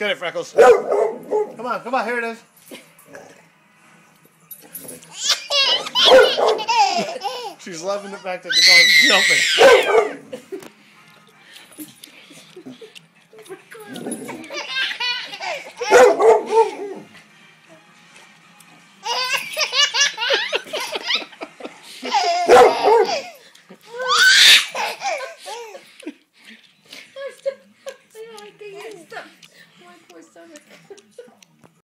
get it, Freckles. Come on, here it is. She's loving the fact that the dog's jumping. My poor stomach.